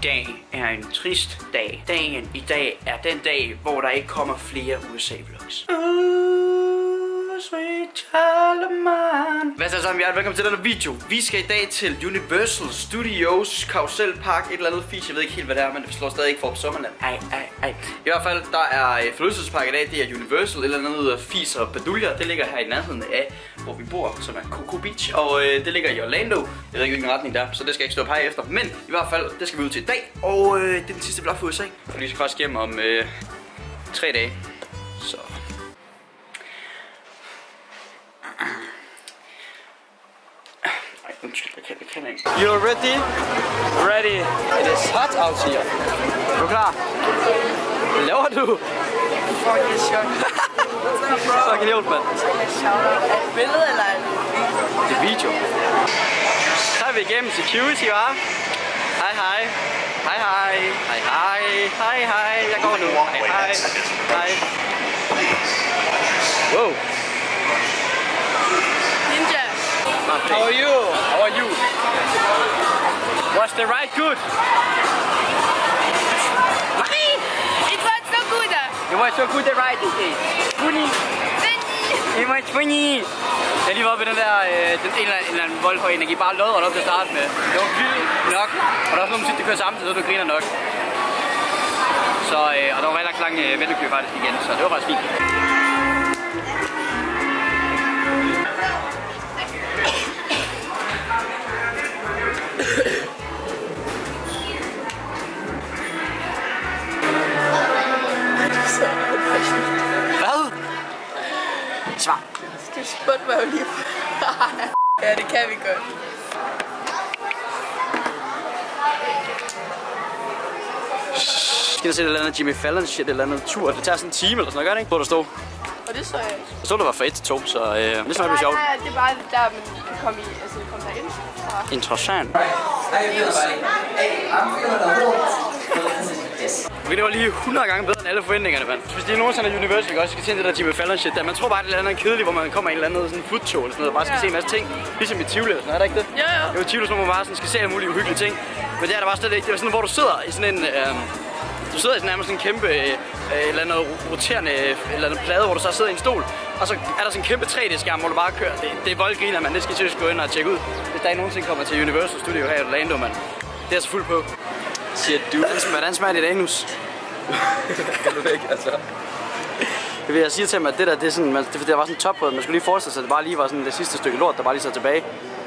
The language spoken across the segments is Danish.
dag er en trist dag. Dagen i dag er den dag, hvor der ikke kommer flere USA-vlogs. Hvad så sammen, velkommen til denne video. Vi skal i dag til Universal Studios Karusselpark, et eller andet fisk. Jeg ved ikke helt hvad det er, men det slår stadig ikke for på Sommerland. I hvert fald, der er forlystelsespark i dag. Det er Universal, et eller andet Fis og Baduljer. Det ligger her i nærheden af, hvor vi bor, som er Cocoa Beach. Og det ligger i Orlando. Jeg ved ikke hvilken retning der, så det skal jeg ikke stå og pege efter. Men i hvert fald, det skal vi ud til i dag. Og det er den sidste vlog for USA. Og vi skal faktisk hjem om 3 dage. Så... Jeg kan ikke. You're ready? Ready. It is hot out here. Er du klar? Hvad laver du? Fucking sjovt. Fucking hjælp, mand. Er det et billede eller er det er video? Så er vi igennem security, hva'? Hej hej. Hej hej. Hej hej. Hej hej. Jeg går nu. Hej hej. Hej. Wow. Ninja. How are you? How are you? Was the ride good? It was so good. It was so good the ride today. Funny. It was funny. Jeg har lige været ved den der, en eller anden voldhøj energi, bare lodret op til at starte med. Det var vildt nok, og der er også nogle musik, der kører samtidig, så du griner nok. Så, og der var rigtig lang ventekø faktisk igen, så det var faktisk fint. Hvad? Svar. Det spurgte mig jo lige. Ja, det kan vi godt. Skal jeg se et eller andet Jimmy Fallon shit, et eller andet tur. Det tager sådan en time eller sådan noget, gør det ikke? Hvor der stod. Og det så jeg ikke. Jeg så det var fra 1 til 2, så det er snart sjovt. Nej, det er bare det der, man kan komme i, altså komme derind. Interessant. Okay, det var lige 100 gange bedre end alle forventningerne, mand. Hvis det er nogensinde af Universal, også skal se det der Jimmy Fallon shit der. Man tror bare, det er noget kedeligt, hvor man kommer i en eller anden sådan food show eller sådan noget, og bare skal se en masse ting. Ligesom i Tivoli eller sådan noget, er der ikke det? Jo. Det var Tivoli, hvor man bare sådan skal se alle mulige uhyggelige ting. Men det er der bare slet ikke. Det var sådan, hvor du sidder i sådan en... Du sidder i sådan nærmest sådan en kæmpe eller noget roterende eller noget plade, hvor du så sidder i en stol. Og så er der sådan en kæmpe 3D-skærm, hvor du bare kører. Det er voldgriner, mand. Det skal I seriøst gå ind og tjekke ud. Hvis der ikke nogensinde kommer til Universal Studio her i Orlando, mand. Det er så fuldt på. Siger du. Hvordan smager dit anus? Kan du ikke, altså? Det vil jeg sige til mig, at det der, det er sådan, det var sådan en topbrød. Man skulle lige forestille sig, at det bare lige var sådan det sidste stykke lort, der bare lige sad tilbage.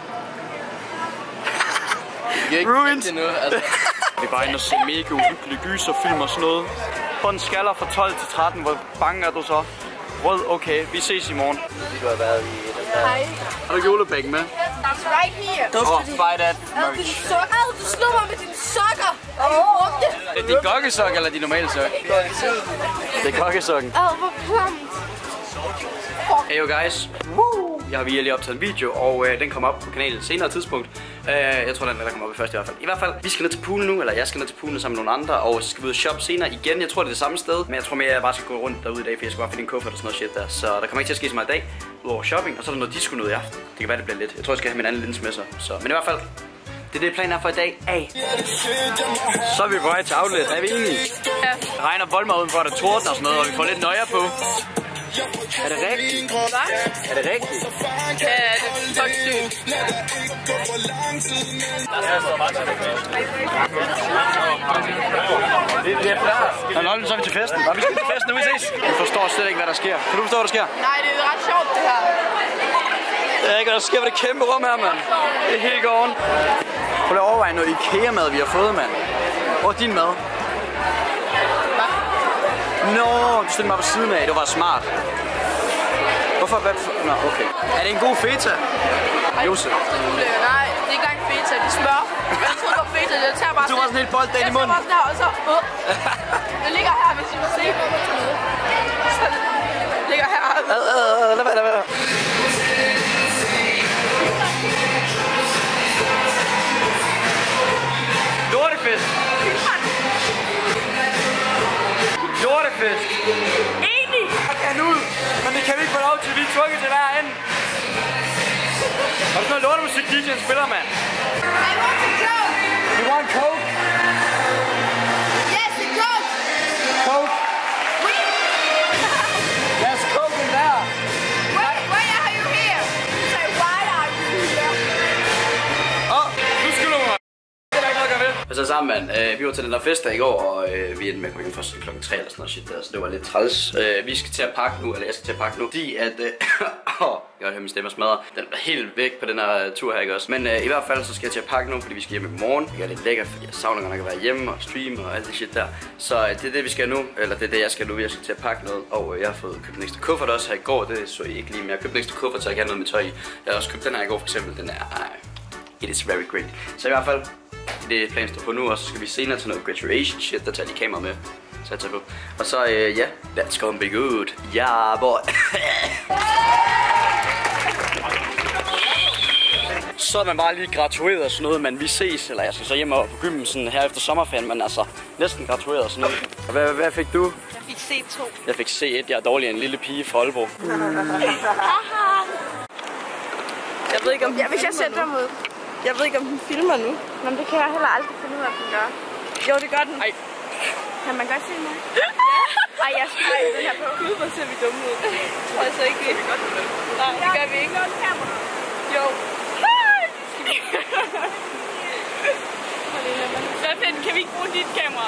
Ruined! Altså. Vi er bare inde og se mega uhyggelige gyserfilm og sådan noget. På en skala fra 12 til 13, hvor bange er du så? Rød, okay. Vi ses i morgen. Du har været i den der... Hej. Har du julebæk med? It's right here. Buy that merch. Du slår mig med dine sokker. Er det gokkesok eller de normale sok? Det er gokkesokken. Hvor klamt. Hey yo guys. Jeg har lige optaget en video, og den kommer op på kanalen senere tidspunkt. Jeg tror, den kommer op i første i hvert fald. I hvert fald, vi skal ned til poolen nu, eller jeg skal ned til poolen sammen med nogle andre, og så skal vi ud og shoppe senere igen. Jeg tror, det er det samme sted, men jeg tror mere, at jeg bare skal gå rundt derude i dag, for jeg skal bare finde en kuffert og sådan noget shit der. Så der kommer ikke til at ske så meget i dag, udover shopping, og så er der noget disco noget i aften. Det kan være, det bliver lidt. Jeg tror, jeg skal have min anden lins med sig. Så, men i hvert fald, det er det, planen er for i dag. Så er vi på vej til outlet. Er vi enige? Ja. Det regner voldmad udenfor, der tordner og sådan noget, og vi får lidt nøjer på. Er det rigtigt? Hvad? Er det rigtigt? Ja, det er fucking sygt. Nå, så er vi til festen. Vi skal til festen, nu vi ses. Jeg forstår slet ikke, hvad der sker. Kan du forstå, hvad der sker? Nej, det er ret sjovt, det her. Jeg ved ikke, hvad der sker ved det kæmpe rum her, mand. Det er helt gården. Prøv lige at overveje noget IKEA-mad, vi har fået, mand. Hvor er din mad? Nå, du stillede mig på siden af. Det var smart. Hvorfor? Nå, okay. Er det en god feta? Jose. Nej, det er ikke engang feta, det er smør. Jeg tror, det var feta, det tager bare Du var sådan helt bold i munden. Jeg tager bare sådan her, og så... Det ligger her, hvis I vil se. Så det ligger her. Lad være. Lortefisk. Lortefisk. Enig. Jeg kan ud, men det kan vi ikke få lov til. Vi er tvunget til hver ende. Har du sådan noget lortemusik, DJ'en spiller, mand? I want to go. You want coke? Og så sammen, vi var til den der fest der i går, og vi endte med at komme hjem først klokken 3 eller sådan noget shit der, så det var lidt træls. Vi skal til at pakke nu, eller jeg skal til at pakke nu, fordi at, jeg kan høre min stemme smadre. Den er helt væk på den her tur her, ikke også? Men i hvert fald så skal jeg til at pakke nu, fordi vi skal hjem i morgen. Det er lidt lækkert, fordi jeg savner godt nok at være hjemme og streame og alt det shit der. Så det er det vi skal nu, eller det er det jeg skal nu. Jeg skal til at pakke noget, og jeg har fået købt en ekstra kuffert også her i går. Det så I ikke lige, men jeg har købt en ekstra kuffert, så jeg kan have noget med tøj i. Jeg har også købt den her i går for eksempel, den er it is very great. Så i hvert fald, det er planen står på nu, og så skal vi senere til noget graduation shit, der tager de kamera med. Så jeg tager på. Og så ja, that's gonna be good. Ja, boy. Så er man bare lige gradueret og sådan noget, men vi ses, eller jeg skal så hjem og på gymmen sådan her efter sommerferien, men altså næsten gradueret og sådan noget. Og hvad fik du? Jeg fik C2. Jeg fik C1, jeg er dårligere end en lille pige fra Aalborg. Jeg ved ikke om hvis jeg sætter dem ud. Jeg ved ikke om den filmer nu. Men det kan jeg heller aldrig finde ud af, at den gør. Jo, det gør den. Ej. Kan man godt se mig? Ej, jeg skal have den her på. Gud, hvor ser vi dumme ud. Tror jeg så ikke, vi godt med det. Nej, det gør vi ikke. Jo. Hvad fedt, kan vi ikke bruge dit kamera?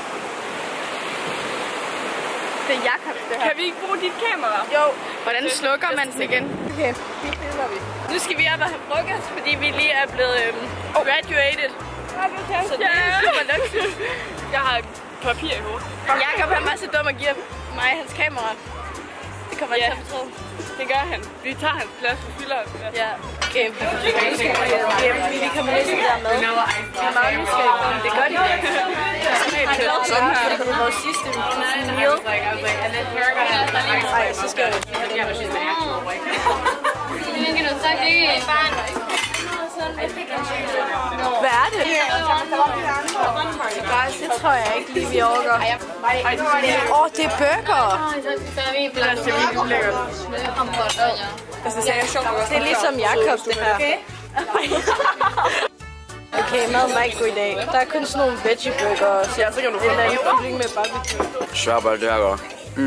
Det er Jakobs, det her. Kan vi ikke bruge dit kamera? Jo. Hvordan slukker man den igen? Okay, det filmer vi. Nu skal vi op og have frokost, fordi vi lige er blevet graduated. Så det er super luksus. Jeg har papir i hovedet. Jakob han var så dum at give mig hans kamera. Det kommer han til at betræde. Det gør han. Vi tager hans plads og fylder hans plads. Ja. Okay. Vi kommer næsten der med. Det er meget nysgerrigt. Det gør de. Sådan her. Det er vores sidste meal. Ej, så skal jeg. Hvad er det? Det tror jeg ikke lige, vi overgår. Det er burger. Det er ligesom Jakobs, det her. Okay, maden var ikke god i dag. Der er kun sådan nogle veggie-burger, så jeg kan du få en kylling med barbecue. Svær bare det her går.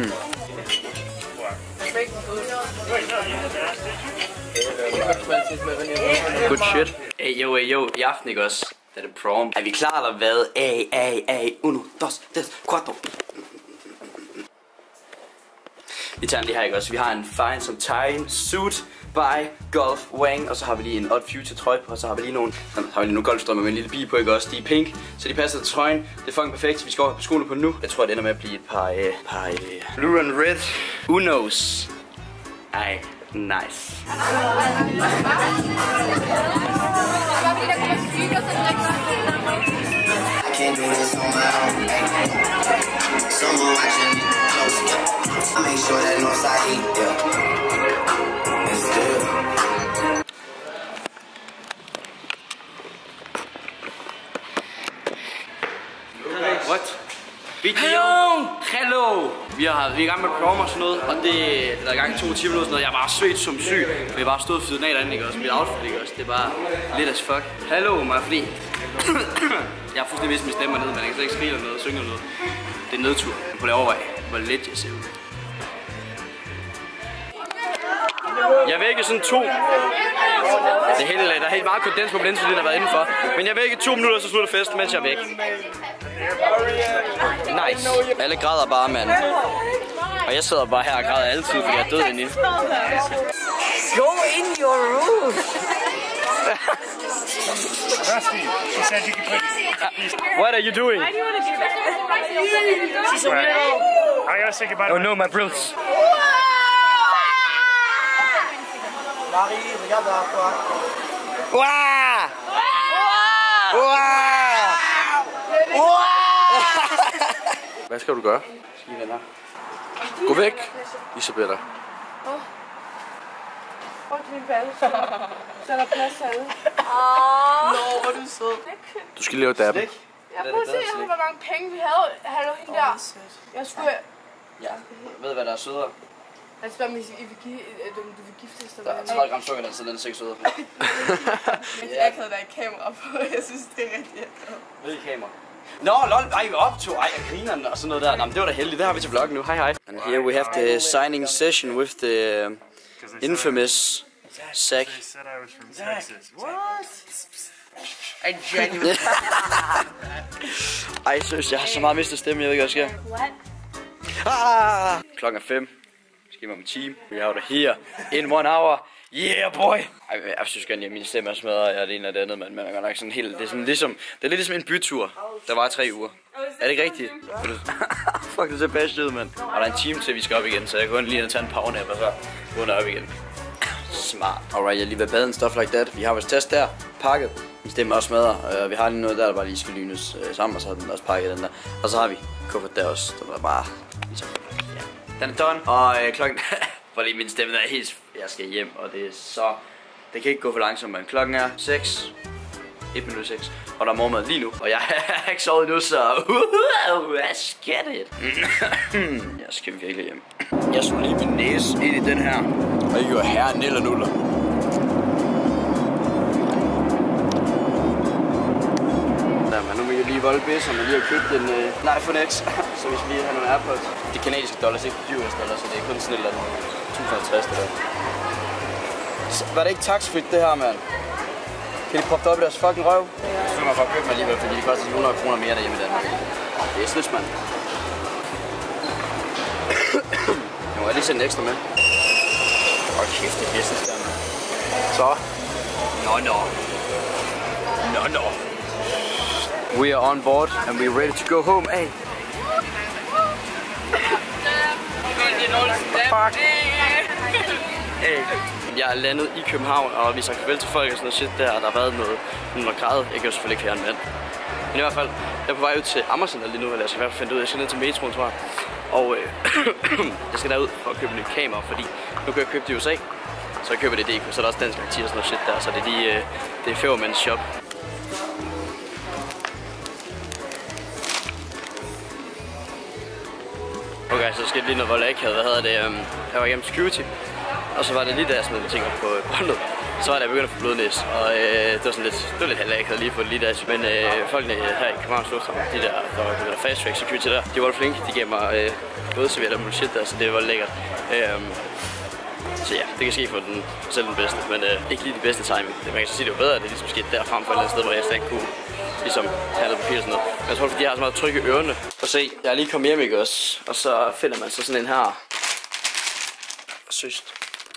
Good shit. Hey yo, i aften ikke også? Det er det prom. Er vi klar eller hvad? Uno, dos, tres, cuatro. Vi tager den lige her ikke også? Vi har en fine som Thai suit by Golf Wang. Og så har vi lige en Odd Future trøje på. Og så har vi lige nogle golfstrømmer med en lille bi på, ikke også? De er pink, så de passer til trøjen. Det er fucking perfekt. Vi skal over på skoene på nu. Jeg tror det ender med at blive et par blue and red Unos. Ej, nice. Can't do this on my own. Someone watching me close. I make sure that Northside eat. Yeah, it's good. What? Hello! Vi er i gang med prom og sådan noget, og det er i gang i 2 timer og sådan noget. Jeg er bare svedt som syg. Vi har bare stået og fyret af derinde, ikke også? Mit outfit, ikke også? Det er bare lidt as fuck. Hello, mig fordi jeg har fuldstændig vist min stemme ned, men jeg kan slet ikke skrige eller noget, synge eller noget. Det er en nedtur. Jeg prøver at overveje, hvor lidt jeg ser ud. Jeg vækker sådan 2. Det er helt, der er helt meget kondens på den, der har været indenfor. Men jeg vækker 2 minutter, så slutter festen, mens jeg er væk. Nice. Alle græder bare, mand. Og jeg sidder bare her og græder altid, fordi jeg er død inde. Go in your room. She said you can put. What are you doing? Why do you want to do that? She's a weirdo. I gotta say goodbye. Oh no, my brills. Wow! Hvad skal du gøre? Sige venner. Gå væk, Isabella. Prøv til min balle, så er der plads til alle. Nå, hvor er du sød. Du skal lave dabben. Jeg prøver at se, hvor mange penge vi havde. Hallo, hende der. Jeg skulle... Ja, ved du hvad der er sødere? Han spørger mig, du vil giftes dig. Der er 30 gram sukker, så den er sikkert sødere. Jeg havde da et kamera på, jeg synes det er rigtig Hvilket kamera? Nå, lol, ej, vi optog, ej, jeg griner den og sådan noget der. Nå, men det var da heldigt, det har vi til vloggen nu, hej. And here we have the signing session with the infamous Zach. They said I was from Texas. What? Ej, seriøst, jeg har så meget mistet stemme, jeg ved ikke, hvad der sker. Klokken er 5. Skal om en time. Vi har det her. In 1 hour. Yeah, boy! Ej, jeg synes godt, at min stemme er smadret, og jeg er det ene og det andet, men man er nok sådan helt... Det er sådan ligesom... Det er lidt ligesom en bytur, der var 3 uger. Er det ikke rigtigt? Fuck, det ser bedst ud, mand. Og der er en time til, vi skal op igen, så jeg kan kun lige tage en powernap, og så gå op igen. Smart. Alright, jeg lige ved baden, stuff like that. Vi har vores test der, pakket. Min stemme er også smadret. Vi har lige noget der bare lige skal lynes sammen, og så har den også pakket den der. Og så har vi kuffert der også, der var bare... Ligesom, ja. Den er done, og klokken... Fordi min stemme er helt... Jeg skal hjem, og det er så... Det kan ikke gå for langsomt, men klokken er 6. 1 minut 6. Og der er morgenmad lige nu, og jeg har ikke sovet nu, så... Let's get it! Jeg skal virkelig hjem. Jeg slog lige min næse ind i den her, og jeg gjorde herre nil og nuller. Men nu vil jeg lige volde bedst, og man lige har købt en iPhone X, så vi skal lige have nogle AirPods. Det er kanadiske dollars, ikke US dollars, så det er kun sådan et eller andet 1050 det der. Var det ikke taxfrit det her, mand? Kan de proppe det op i deres fucking røv? Jeg skulle mig for at købe mig alligevel, fordi det koster 100 kroner mere derhjemme i Danmark. Det er snyds, mand. Nu må jeg lige sende en ekstra med. Hold kæft, det er business der, mand. Så. No. We are on board and we're ready to go home. Hey. Fuck. Hey. Jeg er landet i København, og vi sagde farvel til folk og sådan noget shit der. Der har været noget græd. Jeg kan jo selvfølgelig ikke høre en mand. Men i hvert fald, jeg er på vej ud til Amagercenter lige nu, eller jeg skal i hvert fald finde ud af, jeg skal ned til metroen, tror jeg. Og jeg skal derud for at købe en ny kamera, fordi nu kan jeg købe det i USA. Så jeg køber det i DK, så er der også dansk aktier og sådan noget shit der. Så det er lige, det er Fævermands shop. Okay, så skal det lige noget vold akavet. Hvad hedder det? Jeg var igennem security. Og så var det lige da jeg smed mine ting op på båndet. Så var det, jeg begyndte at få blodnæs. Og det var sådan lidt halvakavet lige på det lige der. Men folkene her i Københavns Lufthavn, de der fast track security der, de var flinke. De gav mig blodservietter og bullshit der, så det var lækkert. Så ja, det kan ske for selv den bedste, men ikke lige det bedste timing. Man kan så sige, det var bedre, at det ligesom skete der frem for et eller andet sted, hvor jeg ikke kunne ligesom have noget papir og sådan noget. Men jeg tror, fordi jeg har så meget tryk i ørerne. Og se, jeg er lige kommet hjem, ikke også? Og så finder man så sådan en her. Søst.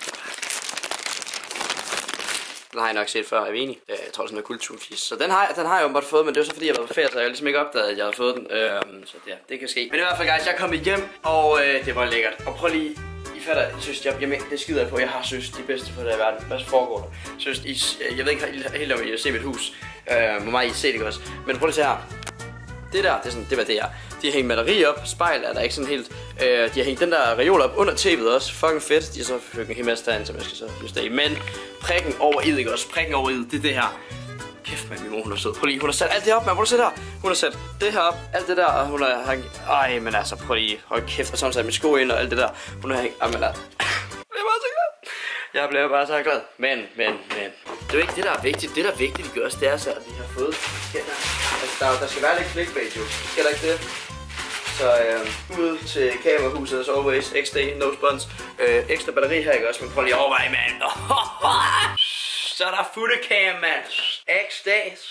Den har jeg nok set før, er vi enige? Jeg tror, det er sådan noget kulturfis. Så den har jeg jo bare fået, men det var så fordi, jeg var på ferie, så jeg ligesom ikke opdaget, at jeg havde fået den. Så ja, det kan ske. Men i hvert fald, guys, jeg er kommet hjem, og det var lækkert. Og prøv lige... Jeg synes, det skider jeg på. Jeg har synes de bedste for det i verden. Hvad foregår der? Synes, jeg ved ikke helt om I har set mit hus. Hvor meget I ser det også. Men prøv lige at se her. Det der, det er sådan, det var det her. De har hængt maleri op. Spejl er der ikke sådan helt. De har hængt den der reol op under tv'et også. Fucking fedt. De har så fået en hel masse derinde, som jeg skal så justere. Men prikken over id, ikke også? Prikken over id, det er det her. Kæft, man, min mor, hun er sød. Prøv lige, hun har sat alt det op, man. Prøv at se der. Hun har sat det her op, alt det der, og hun har hængt... Ej, men altså, prøv lige, hold kæft, og så har hun sat mine sko ind og alt det der. Hun har hængt... Jamen, altså... Jeg bliver bare så glad. Jeg bliver bare så glad. Men. Det er jo ikke det, der er vigtigt. Det, der er vigtigt, det gør også, det er så, at vi har fået... Altså, der skal være lidt clickbait, jo. Skal der ikke det? Så ud til kamerahuset, as always, XD, no spons. Ekstra batteri her, ikke også? Men prøv lige at overveje, mand. Så er der footcam, mand. XD.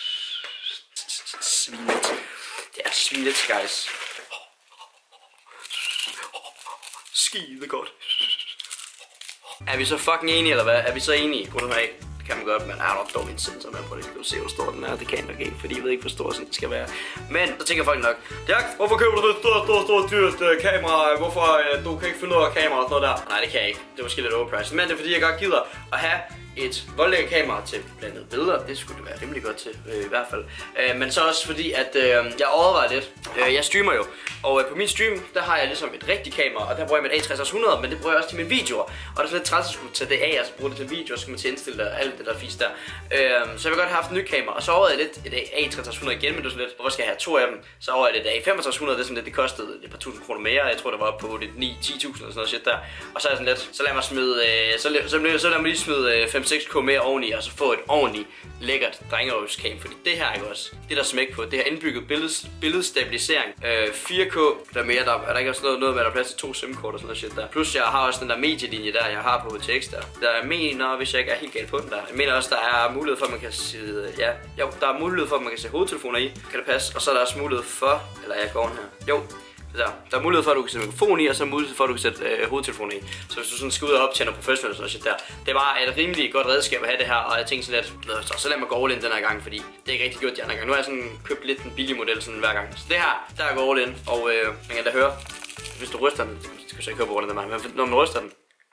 Svinet. Det er svinet, guys. Skide godt. Er vi så fucking enige, eller hvad? Er vi så enige? Prøv nu af. Det kan man godt, men er dog en sensor, man prøver lige at se, hvor stor den er. Det kan jeg nok ikke, fordi jeg ved ikke, hvor stor den skal være. Men så tænker folk nok, Jack, hvorfor køber du det stort dyrt kamera? Hvorfor du kan ikke finde ud af kamera og sådan noget der? Nej, det kan jeg ikke. Det er måske lidt overpriced. Men det er fordi, jeg godt gider at have et voldlækkert kamera til blandt andet billeder. Det skulle det være rimelig godt til, i hvert fald. Men så også fordi, at jeg overvejer lidt. Jeg streamer jo, og på min stream, der har jeg ligesom et rigtigt kamera, og der bruger jeg mit A6300, men det bruger jeg også til mine videoer. Og det er sådan lidt træls at skulle tage det af, og så bruge det til videoer, så skal man til at indstille det og alt det der fisk der. Så jeg vil godt have haft et nyt kamera, og så overvejede jeg lidt et A6300 igen, men det var sådan lidt, hvorfor skal jeg have 2 af dem? Så overvejede jeg et A6500, det er sådan lidt, det kostede et par tusind kroner mere. Jeg tror, det var på 9-10.000 eller sådan noget shit der. Og så er jeg sådan lidt, så lad mig smide, så lad mig lige smide 5-6k mere oveni, og så få et ordentligt lækkert drengerøvscam, fordi det her ikke også, det der smæk på, det her indbygget billedstabilisering stabilisering. 4K, der er mere, der er der ikke også noget med, at der er plads til 2 SIM-kort og sådan noget shit der. Plus jeg har også den der medielinje der, jeg har på HTX der. Der mener, hvis jeg ikke er helt galt på den der. Jeg mener også, der er mulighed for, at man kan se, der er mulighed for, at man kan se hovedtelefoner i. Kan det passe? Og så er der også mulighed for, eller jeg går her. Jo. Der er mulighed for, at du kan sætte mikrofon i, og så er mulighed for, at du kan sætte hovedtelefonen i. Så hvis du sådan skal ud og optjene professionelt og sådan shit der, det er bare et rimelig godt redskab at have det her, og jeg tænkte sådan lidt, så lad mig gå all in den her gang, fordi det er ikke rigtig gjort de andre gange. Nu har jeg sådan købt lidt en billig model sådan hver gang. Så det her, der er gå all in, og man kan da høre, hvis du ryster den, det skal du så ikke høre på grund af det, men når man ryster den,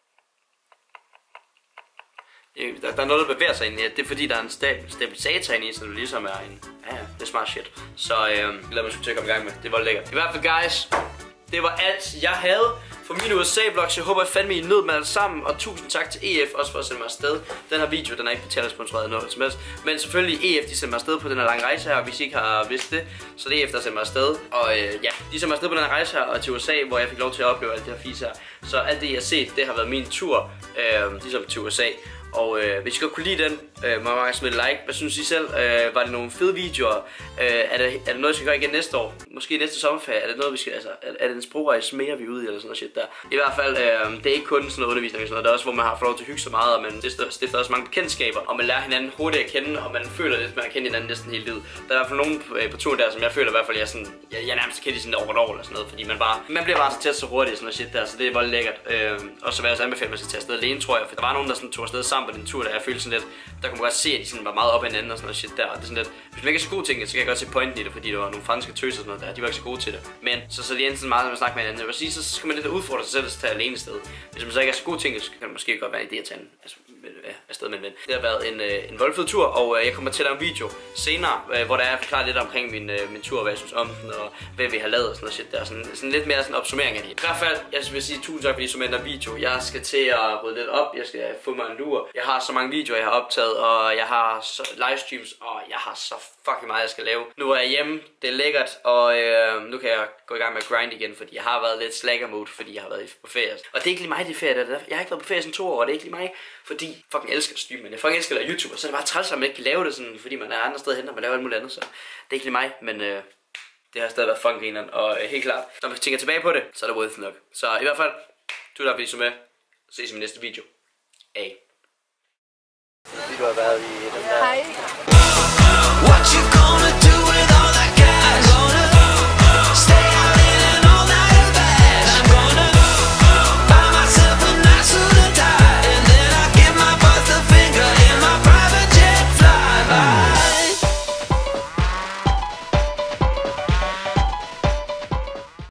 der er noget, der bevæger sig ind i, det er fordi, der er en stabilisator ind i, så det ligesom er en, det er smart shit. Så lad mig sgu til at komme i gang med, det var lækkert. I hvert fald guys, det var alt jeg havde for mine USA-vlogs. Jeg håber, I fandt mig i nød med alt sammen, og tusind tak til EF også for at sende mig afsted. Den her video, den er ikke betalingsponsoreret noget som helst, men selvfølgelig EF, de sendte mig afsted på den her lange rejse her, hvis I ikke har vidst det, så det er EF, der sendte mig afsted. Og de sendte mig afsted på den her rejse her, og til USA, hvor jeg fik lov til at opleve alt det her fis her. Så alt det, jeg har set, det har været min tur, ligesom til USA. Og hvis I godt kunne lide den, må jeg bare smide like. Hvad synes I selv? Var det nogle fede videoer? Er det noget, vi skal gøre igen næste år? Måske næste sommerferie? Er det noget, vi skal, altså, er det en sprogrejse mere, vi er ude i, eller sådan noget shit der? I hvert fald, det er ikke kun sådan noget undervisning og sådan noget. Det er også, hvor man har fået lov til at hygge så meget, og man stifter også mange bekendtskaber, og man lærer hinanden hurtigt at kende, og man føler lidt, man har kendt hinanden næsten hele livet. Der er i hvert fald nogen på turen der, som jeg føler i hvert fald, jeg nærmest kendt i sådan over et år eller sådan noget, fordi man bliver bare så tæt så hurtigt og sådan noget shit der, så det er voldelig lækkert. Og så vil jeg også anbefale, at man skal tage afsted alene, tror jeg, for der var nogen, der sådan tog afsted sammen på den tur, der jeg følte sådan lidt, der kunne man godt se, at de sådan var meget op ad hinanden og sådan noget shit der, og det er sådan lidt, hvis man ikke er så god til det, så kan jeg godt se pointen i det, fordi der var nogle franske tøser og sådan noget der, de var ikke så gode til det. Men så det er sådan meget, når man snakker med hinanden, jeg vil sige, så skal man lidt udfordre sig selv at tage alene sted. Hvis man så ikke er så god til det, så kan det måske godt være en idé at tage afsted med en ven. Det har været en voldfed tur, og jeg kommer til at lave en video senere, hvor der er forklaret lidt omkring min tur, hvad jeg synes om den, og hvad vi har lavet og sådan noget shit der. Sådan lidt mere sådan opsummering af det. I hvert fald, jeg vil sige tusind tak, fordi I så med den her video. Jeg skal til at rydde lidt op, jeg skal få mig en lur. Jeg har så mange videoer, jeg har optaget, og jeg har livestreams, og jeg har så fucking meget, jeg skal lave. Nu er jeg hjemme, det er lækkert, og nu kan jeg gå i gang med at grind igen, fordi jeg har været lidt slacker mode, fordi jeg har været på ferie. Og det er ikke lige mig, det er ferie, jeg har ikke været på ferie siden 2 år, og det er ikke lige mig, fordi jeg fucking elsker at streame, men jeg fucking elsker at lave YouTube, og så er det bare træls, at man ikke kan lave det sådan, fordi man er andre steder hen, og man laver alt muligt andet, så det er ikke lige mig, men det har stadig været fucking grineren, og helt klart, når man tænker tilbage på det, så er det worth nok. Så i hvert fald, tusind tak fordi I så med, ses i min næste video. Hey. Du har været i den der... Hej.